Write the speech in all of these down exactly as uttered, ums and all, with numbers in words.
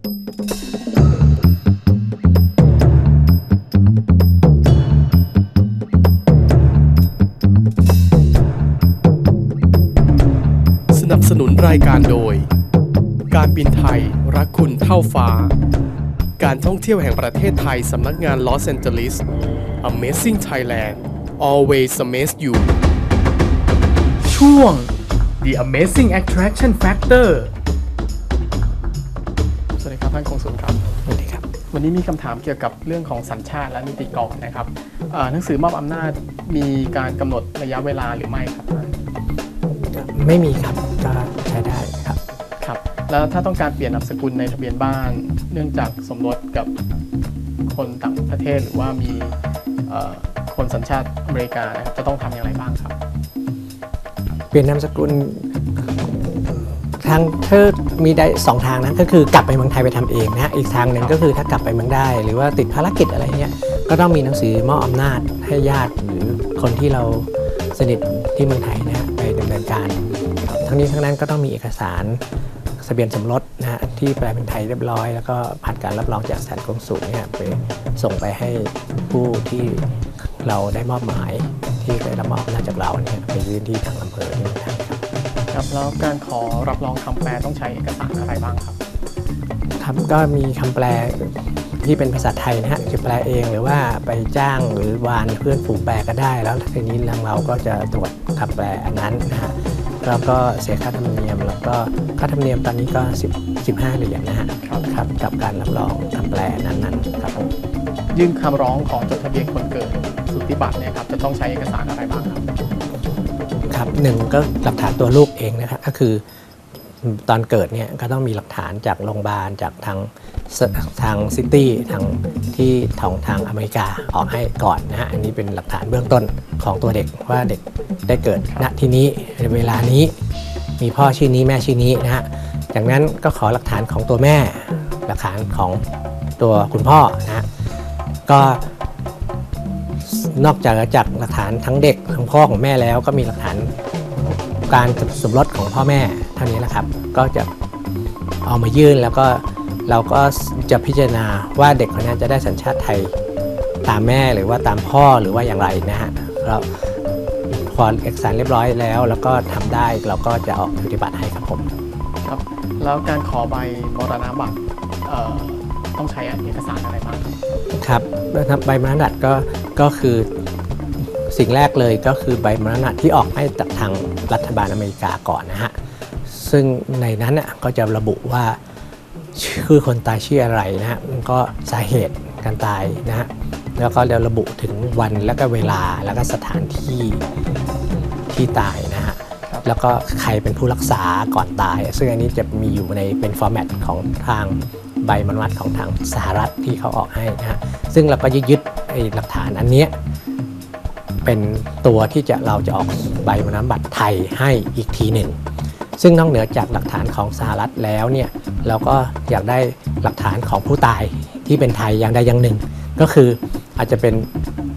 สนับสนุนรายการโดยการบินไทยรักคุณเท่าฟ้าการท่องเที่ยวแห่งประเทศไทยสำนักงานลอสแอนเจลิส Amazing Thailand Always Amaze You ช่วง The Amazing Attraction Factor สวัสดีครับท่านกงสุลครับสวัสดีครับวันนี้มีคำถามเกี่ยวกับเรื่องของสัญชาติและนิติกรนะครับหนังสือมอบอำนาจมีการกำหนดระยะเวลาหรือไม่ครับไม่มีครับก็ใช้ได้ครับครับแล้วถ้าต้องการเปลี่ยนนามสกุลในทะเบียนบ้านเนื่องจากสมรสกับคนต่างประเทศหรือว่ามีคนสัญชาติอเมริกานะครับจะต้องทำอย่างไรบ้างครับเปลี่ยนนามสกุลทางเธอมีได้สองทางนะก็คือกลับไปเมืองไทยไปทำเองนะอีกทางหนึ่งก็คือถ้ากลับไปเมืองได้หรือว่าติดภารกิจอะไรเงี้ยก็ต้องมีหนังสือมอบอำนาจให้ญาติหรือคนที่เราสนิทที่เมืองไทยนะไปดำเนินการทั้งนี้ทั้งนั้นก็ต้องมีเอกสารทะเบียนสมรสนะฮะที่แปลเป็นไทยเรียบร้อยแล้วก็ผ่านการรับรองจากสถานกงสุลเนี่ยไปส่งไปให้ผู้ที่เราได้มอบหมายที่ได้รับมอบอำนาจจากเราเนี่ยไปยื่นที่ทางอำเภอที่ทางครับครับแล้วการขอรับรองคำแปลต้องใช้เอกสารอะไรบ้างครับครับก็มีคำแปลที่เป็นภาษาไทยนะฮะจะแปลเองหรือว่าไปจ้างหรือวานเพื่อนฝูงแปลก็ได้แล้วทีนี้ทางเราก็จะตรวจคำแปลอันนั้นนะฮะแล้วก็เสียค่าธรรมเนียมแล้วก็ค่าธรรมเนียมตอนนี้ก็สิบ สิบห้าเหรียญนะฮะครับกับการรับรองคำแปลนั้นๆครับยื่นคำร้องของจดทะเบียนคนเกิดสุติบัตรเนี่ยครับจะต้องใช้เอกสารอะไรบ้างครับครับหนึ่งก็หลักฐานตัวลูกเองนะครับก็คือตอนเกิดเนี่ยก็ต้องมีหลักฐานจากโรงพยาบาลจากทางทางซิตี้ทางที่ของทางอเมริกาออกให้ก่อนนะฮะอันนี้เป็นหลักฐานเบื้องต้นของตัวเด็กว่าเด็กได้เกิดณที่นี้ในเวลานี้มีพ่อชื่อนี้แม่ชื่อนี้นะฮะจากนั้นก็ขอหลักฐานของตัวแม่หลักฐานของตัวคุณพ่อนะฮะก็นอกจากจากหลักฐานทั้งเด็กทั้งพ่อของแม่แล้วก็มีหลักฐานการสมรสของพ่อแม่เท่านี้แหละครับก็จะเอามายื่นแล้วก็เราก็จะพิจารณาว่าเด็กคนนี้จะได้สัญชาติไทยตามแม่หรือว่าตามพ่อหรือว่าอย่างไรนะฮะเราพอเอกสารเรียบร้อยแล้วแล้วก็ทำได้เราก็จะออกปฏิบัติให้ครับผมครับแล้วการขอใบมรณบัตรต้องใช้เอกสารอะไรบ้างครับใบมรณบัตรก็ก็คือสิ่งแรกเลยก็คือใบมรณะที่ออกให้จากทางรัฐบาลอเมริกาก่อนนะฮะซึ่งในนั้นอ่ะก็จะระบุว่าชื่อคนตายชื่ออะไรนะฮะก็สาเหตุการตายนะฮะแล้วก็จะระบุถึงวันแล้วก็เวลาแล้วก็สถานที่ที่ตายนะฮะแล้วก็ใครเป็นผู้รักษาก่อนตายซึ่งอันนี้จะมีอยู่ในเป็นฟอร์แมตของทางใบมรณบัตรของทางสหรัฐที่เขาออกให้นะฮะซึ่งเราก็ยึดไอ้หลักฐานอันนี้เป็นตัวที่จะเราจะออกใบมรณบัตรไทยให้อีกทีหนึ่งซึ่งนอกเหนือจากหลักฐานของสหรัฐแล้วเนี่ยเราก็อยากได้หลักฐานของผู้ตายที่เป็นไทยอย่างใดอย่างหนึ่งก็คืออาจจะเป็น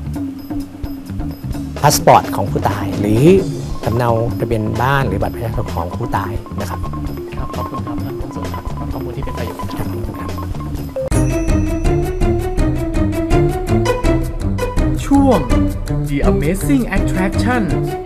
พาสปอร์ตของผู้ตายหรือสำเนาทะเบียนบ้านหรือบัตรประชาชนของผู้ตายนะครับครับขอบคุณครับท่านกงสุลครับสำหรับข้อมูลที่เป็นประโยชน์ครับช่วง The Amazing Attraction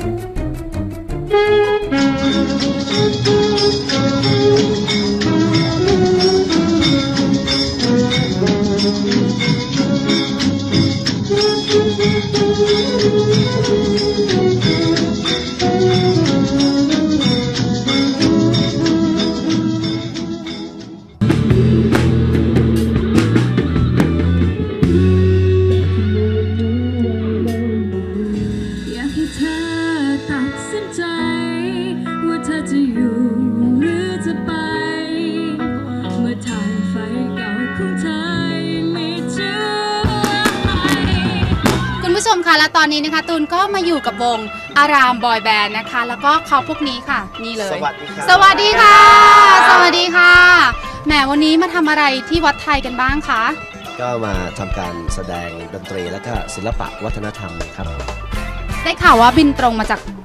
และตอนนี้นะคะตูนก็มาอยู่กับวงอารามบอยแบนด์นะคะแล้วก็เขาพวกนี้ค่ะนี่เลยสวัสดีค่ะสวัสดีค่ะสวัสดีค่ะแหมวันนี้มาทำอะไรที่วัดไทยกันบ้างคะก็มาทำการแสดงดนตรีและก็ศิลปะวัฒนธรรมครับได้ข่าวว่าบินตรงมาจาก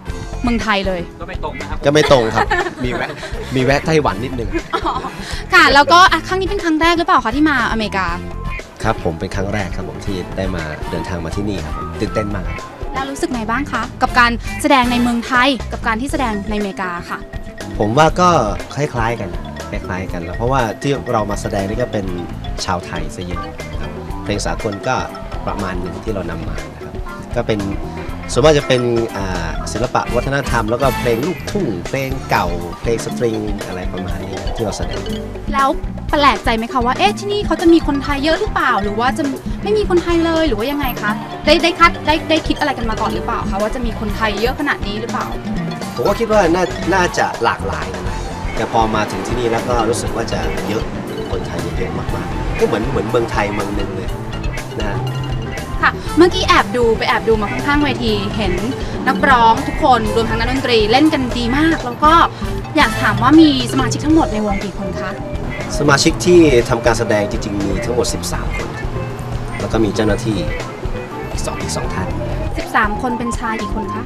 เมืองไทยเลยก็ไม่ตรงนะครับก็ไม่ตรงครับ มีแวะมีแวะไต้หวันนิดนึงค่ะแล้วก็อ่ะครั้งนี้เป็นครั้งแรกหรือเปล่าคะที่มาอเมริกาครับผมเป็นครั้งแรกครับผมที่ได้มาเดินทางมาที่นี่ครับผมตื่นเต้นมากแล้วรู้สึกไงบ้างคะกับการแสดงในเมืองไทยกับการที่แสดงในอเมริกาค่ะผมว่าก็คล้ายๆกันคล้ายๆกันแล้วเพราะว่าที่เรามาแสดงนี่ก็เป็นชาวไทยซะเยอะครับเพลงสากลก็ประมาณหนึ่งที่เรานำมานะครับก็เป็นส่วนมากจะเป็นอ่าศิลปะวัฒนธรรมแล้วก็เพลงลูกทุ่งเพลงเก่าเพลงสตริงอะไรประมาณนี้ที่เราแสดงแล้วแปลกใจไหมคะว่าเอ๊ะที่นี่เขาจะมีคนไทยเยอะหรือเปล่า หรือว่าจะไม่มีคนไทยเลยหรือว่ายังไงคะได้ได้คัดได้ได้คิดอะไรกันมาก่อนหรือเปล่าคะว่าจะมีคนไทยเยอะขนาดนี้หรือเปล่าผมก็คิดว่าน่าน่าจะหลากหลายนะแต่พอมาถึงที่นี่แล้วก็รู้สึกว่าจะเยอะคนไทยเยอะมากๆก็เหมือนเหมือนเมืองไทยเมืองหนึงเลยนะค่ะเมื่อกี้แอบดูไปแอบดูมาข้างๆเวทีเห็นนักร้องทุกคนรวมทั้งนักดนตรีเล่นกันดีมาก แล้วก็อยากถามว่ามีสมาชิกทั้งหมดในวงกี่คนคะสมาชิกที่ทำการแสดงจริงๆมีทั้งหมดสิบสามคนครับแล้วก็มีเจ้าหน้าที่อีกสองอีกสองท่านสิบสามคนเป็นชายกี่คนคะ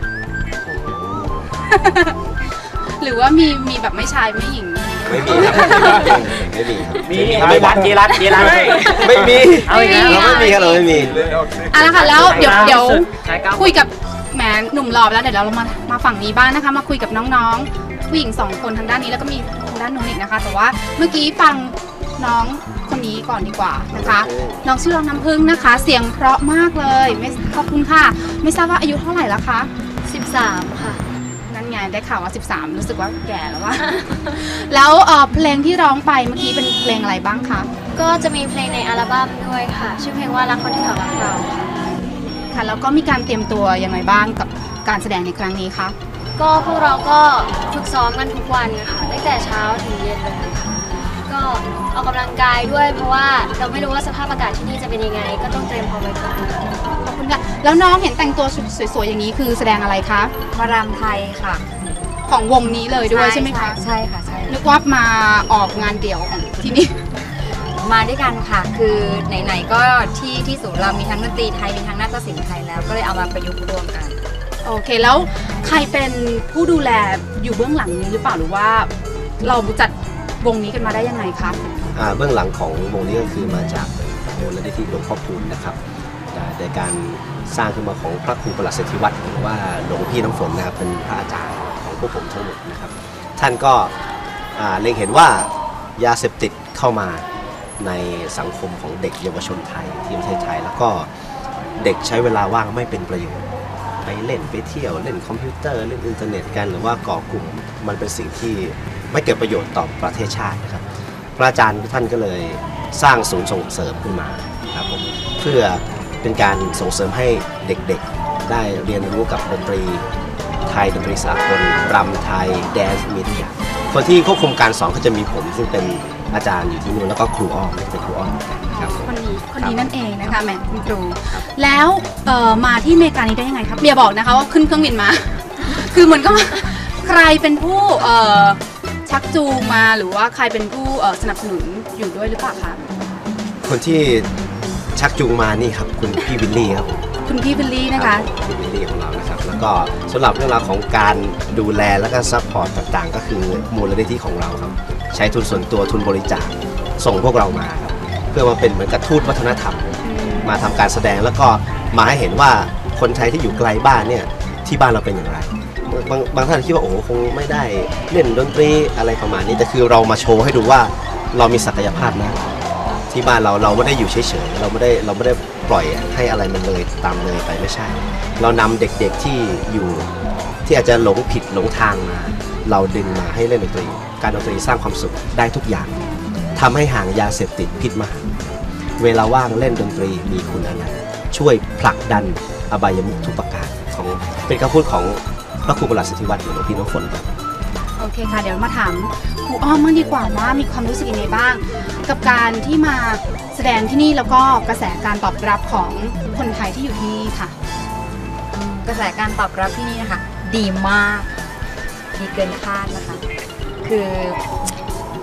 หรือว่ามีมีแบบไม่ชายไม่หญิงไม่มีครับไม่มีครับมีเจรัตเจรัตเจรัตไม่มีเอาอีกแล้วเราไม่มีครับเราไม่มีอ่ะแล้วค่ะแล้วเดี๋ยวเดี๋ยวชายเก้าคุยกับแหมหนุ่มหล่อไปแล้วเดี๋ยวเรามามาฝั่งนี้บ้างนะคะ มาคุยกับน้องๆ ผู้หญิงสองคนทางด้านนี้แล้วก็มีทางด้านนู้นอีกนะคะ แต่ว่าเมื่อกี้ฟังน้องคนนี้ก่อนดีกว่านะคะ น้องชื่อน้องน้ำพึ่งนะคะ เสียงเพราะมากเลยไม่ขอบคุณค่ะ ไม่ทราบว่าอายุเท่าไหร่แล้วคะสิบสามค่ะนั่นไงได้ข่าวว่า สิบสาม รู้สึกว่าแก่แล้วว่า แล้วเอ่อเพลงที่ร้องไปเมื่อกี้เป็นเพลงอะไรบ้างคะก็จะมีเพลงในอัลบั้มด้วยค่ะ ชื่อเพลงว่ารักคนที่เขารักเราค่ะค่ะแล้วก็มีการเตรียมตัวยังไงบ้างกับการแสดงในครั้งนี้คะก็พวกเราก็ฝึกซ้อมกันทุกวันค่ะตั้งแต่เช้าถึงเย็นเลยค่ะก็ออกกำลังกายด้วยเพราะว่าเราไม่รู้ว่าสภาพอากาศที่นี่จะเป็นยังไง ก็ต้องเตรียมพร้อมไว้ก่อนขอบคุณค่ะแล้วน้องเห็นแต่งตัวสวยๆอย่างนี้คือแสดงอะไรคะมารำไทยค่ะของวงนี้เลยด้วยใช่ไหมคะใช่ค่ะใช่นึกว่ามาออกงานเดี่ยวของที่นี่มาด้วยกันค่ะ คือไหนๆก็ที่ที่ศูนย์เรามีทั้งดนตรีไทย มีทั้งนาฏศิลป์ไทยแล้ว ก็เลยเอามาประยุกต์รวมกันโอเคแล้วใครเป็นผู้ดูแลอยู่เบื้องหลังนี้หรือเปล่าหรือว่าเราจัดวงนี้กันมาได้ยังไงคะอ่าเบื้องหลังของวงนี้ก็คือมาจากมูลนิธิหลวงพ่อคูณนะครับอ่าในการสร้างขึ้นมาของพระครูประหลัดเศรษฐิวัฒน์หรือว่าหลวงพี่น้ำฝนนะครับเป็นพระอาจารย์ของพวกผมทั้งหมดนะครับท่านก็อ่าเล็งเห็นว่ายาเสพติดเข้ามาในสังคมของเด็กเยาวชนไทยที่ประเทศไทยแล้วก็เด็กใช้เวลาว่างไม่เป็นประโยชน์ไปเล่นไปเที่ยวเล่นคอมพิวเตอร์เล่นอินเทอร์เน็ตกันหรือว่าก่อกลุ่มมันเป็นสิ่งที่ไม่เกิดประโยชน์ต่อประเทศชาตินะครับพระอาจารย์ท่านก็เลยสร้างศูนย์ส่งเสริมขึ้นมาครับผมเพื่อเป็นการส่งเสริมให้เด็กๆได้เรียนรู้กับดนตรีไทยดนตรีสากลรำไทยแดนซ์มีทุกอย่างคนที่ควบคุมการสอนก็จะมีผมซึ่งเป็นอาจารย์อยู่ที่นู่นแล้วก็ครูอ้อมเป็นครูอ้อมเหมือนกันครับคนนี้คนนี้นั่นเองนะคะแหม่คุณครูแล้วเอ่อมาที่อเมริกานี้ได้ยังไงครับเบียร์บอกนะคะว่าขึ้นเครื่องบินมา คือเหมือนก็ใครเป็นผู้เอ่อชักจูงมาหรือว่าใครเป็นผู้เอ่อสนับสนุนอยู่ด้วยหรือเปล่าคะคนที่ชักจูงมานี่ครับคุณพี่วิลลี่ครับผมคุณพี่บิลลี่นะคะรับผมพี่วิลลี่ของเรานะครับแล้วก็สำหรับเรื่องราวของการดูแลและก็ซัพพอร์ตต่างๆ ก็คือมูลนิธิของเราครับใช้ทุนส่วนตัวทุนบริจาคส่งพวกเรามาครับเพื่อมาเป็นเหมือนกับทูตวัฒนธรรม มาทำการแสดงแล้วก็มาให้เห็นว่าคนไทยที่อยู่ไกลบ้านเนี่ยที่บ้านเราเป็นอย่างไรบางบางท่านคิดว่าโอ้คงไม่ได้เล่นดนตรีอะไรประมาณนี้แต่คือเรามาโชว์ให้ดูว่าเรามีศักยภาพนะที่บ้านเราเราไม่ได้อยู่เฉยๆเราไม่ได้เราไม่ได้ปล่อยให้อะไรมันเลยตามเลยไปไม่ใช่ เรานำเด็กๆที่อยู่ที่อาจจะหลงผิดหลงทางมาเราดึงมาให้เล่นดนตรีการดนตรีสร้างความสุขได้ทุกอย่างทำให้ห่างยาเสพติดพิษมหันต์เวลาว่างเล่นดนตรีมีคุณอนันต์ช่วยผลักดันอบายมุขทุกประการของเป็นคำพูดของพระครูประหลัดสิทธิวัฒน์หรือหลวงพี่น้ำฝนครับโอเคค่ะเดี๋ยวมาถามครูอ้อมบ้างดีกว่าว่ามีความรู้สึกยังไงบ้าง กับการที่มาแสดงที่นี่แล้วก็กระแสการตอบรับของคนไทยที่อยู่ที่นี่ค่ะกระแสการตอบรับที่นี่นะคะ ดีมาก ดีเกินคาดนะคะ คือ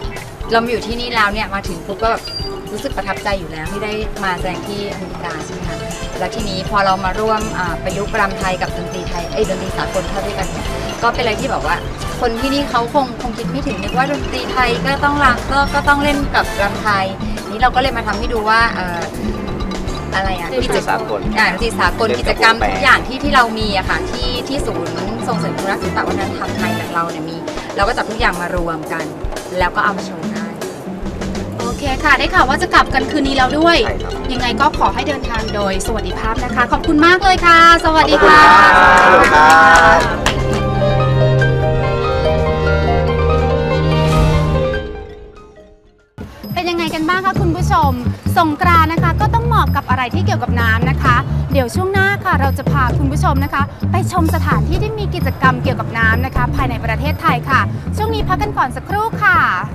เรามาอยู่ที่นี่แล้วเนี่ยมาถึงปุ๊บก็แบบรู้สึกประทับใจอยู่แล้วที่ได้มาแสดงที่อเมริกาใช่ไหมคะแล้วทีนี้พอเรามาร่วมอ่าประยุกต์รำไทยกับดนตรีไทยเอ้ยดนตรีสากลเข้าด้วยกันเนี่ยก็เป็นอะไรที่แบบว่าคนที่นี่เขาคงคงคิดไม่ถึงนึกว่าดนตรีไทยก็ต้องรำก็ก็ต้องเล่นกับรำไทยนี้เราก็เลยมาทำให้ดูว่าเอ่ออะไรอ่ะกิจกรรมอ่าดนตรีสากลกิจกรรมทุกอย่างที่ที่เรามีอะค่ะที่ที่ศูนย์ส่งเสริมอนุรักษ์ศิลปวัฒนธรรมไทยของเราเนี่ยมีเราก็จับทุกอย่างมารวมกันแล้วก็เอามาโชว์ได้โอเคค่ะได้ข่าวว่าจะกลับกันคืนนี้แล้วด้วยใช่ครับยังไงก็ขอให้เดินทางโดยสวัสดิภาพนะคะขอบคุณมากเลยค่ะสวัสดีค่ะขอบคุณครับเป็นยังไงกันบ้างคะคุณผู้ชมสงกรานต์นะคะก็ต้องเหมาะกับอะไรที่เกี่ยวกับน้ำนะคะ เดี๋ยวช่วงหน้าค่ะเราจะพาคุณผู้ชมนะคะ ไปชมสถานที่ที่มีกิจกรรมเกี่ยวกับน้ำนะคะ ภายในประเทศไทยค่ะ ช่วงนี้พักกันก่อนสักครู่ค่ะ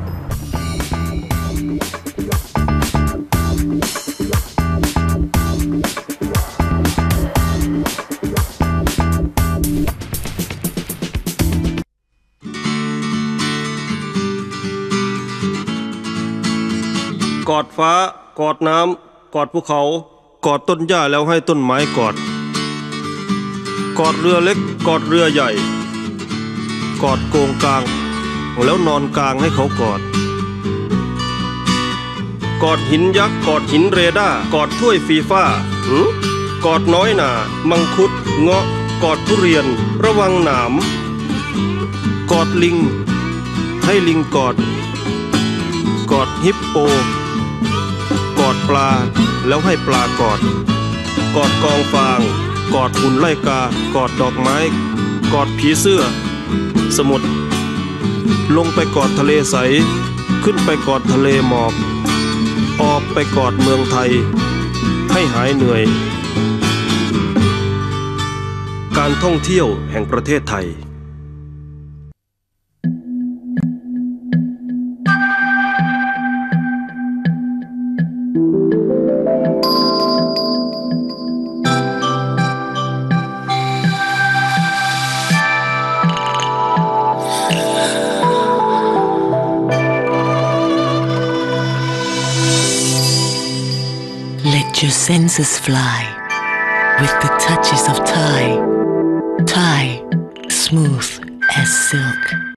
กอดฟ้ากอดน้ำกอดภูเขากอดต้นหญ้าแล้วให้ต้นไม้กอดกอดเรือเล็กกอดเรือใหญ่กอดโกงกลางแล้วนอนกลางให้เขากอดกอดหินยักษ์กอดหินเรดาร์กอดถ้วยฟีฟ่าหืกอดน้อยหนามังคุดเงาะกอดทุเรียนระวังหนามกอดลิงให้ลิงกอดกอดฮิปโปกอดปลาแล้วให้ปลากอดกอดกองฟางกอดหุ่นไล่กากอดดอกไม้กอดผีเสื้อสมุทรลงไปกอดทะเลใสขึ้นไปกอดทะเลหมอกออกไปกอดเมืองไทยให้หายเหนื่อยการท่องเที่ยวแห่งประเทศไทย Let your senses fly with the touches of Thai. Thai, smooth as silk.